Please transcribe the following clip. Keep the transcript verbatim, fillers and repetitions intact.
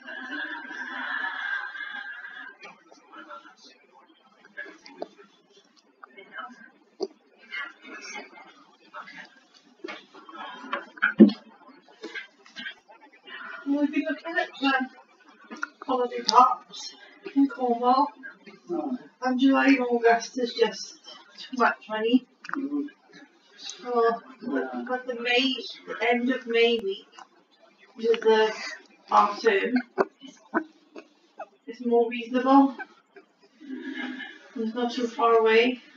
We've been looking at um, holiday parks in Cornwall, Oh, and July and August is just too much money. So, yeah. but the May, the end of May week, which is the half term, is more reasonable. It's not too far away.